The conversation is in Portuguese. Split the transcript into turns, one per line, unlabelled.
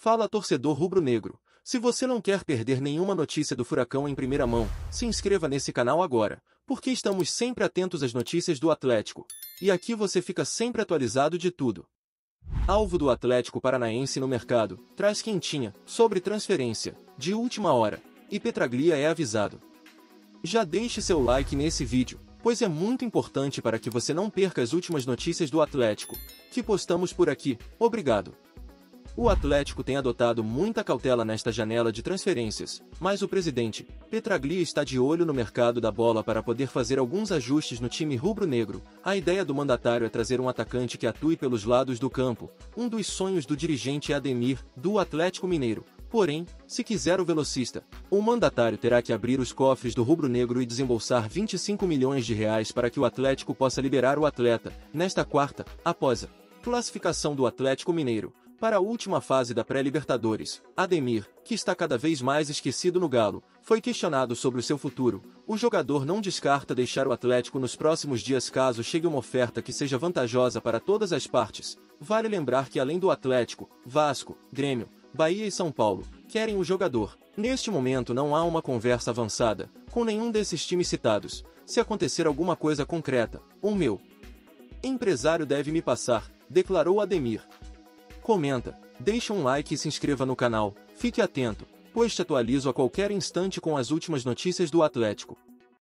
Fala torcedor rubro-negro, se você não quer perder nenhuma notícia do Furacão em primeira mão, se inscreva nesse canal agora, porque estamos sempre atentos às notícias do Atlético, e aqui você fica sempre atualizado de tudo. Alvo do Atlético Paranaense no mercado, traz quentinha, sobre transferência, de última hora, e Petraglia é avisado. Já deixe seu like nesse vídeo, pois é muito importante para que você não perca as últimas notícias do Atlético, que postamos por aqui. Obrigado. O Atlético tem adotado muita cautela nesta janela de transferências, mas o presidente, Petraglia, está de olho no mercado da bola para poder fazer alguns ajustes no time rubro-negro. A ideia do mandatário é trazer um atacante que atue pelos lados do campo, um dos sonhos do dirigente Ademir, do Atlético Mineiro. Porém, se quiser o velocista, o mandatário terá que abrir os cofres do rubro-negro e desembolsar 25 milhões de reais para que o Atlético possa liberar o atleta, nesta quarta, após a classificação do Atlético Mineiro para a última fase da pré-Libertadores. Ademir, que está cada vez mais esquecido no Galo, foi questionado sobre o seu futuro. O jogador não descarta deixar o Atlético nos próximos dias caso chegue uma oferta que seja vantajosa para todas as partes. Vale lembrar que além do Atlético, Vasco, Grêmio, Bahia e São Paulo querem o jogador. Neste momento não há uma conversa avançada com nenhum desses times citados. Se acontecer alguma coisa concreta, o meu empresário deve me passar, declarou Ademir. Comenta, deixa um like e se inscreva no canal, fique atento, pois te atualizo a qualquer instante com as últimas notícias do Atlético.